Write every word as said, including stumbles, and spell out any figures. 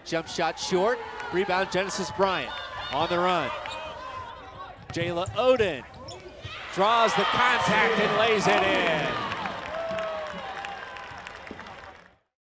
jump shot short. Rebound, Genesis Bryant on the run. Jayla Oden draws the contact and lays it in.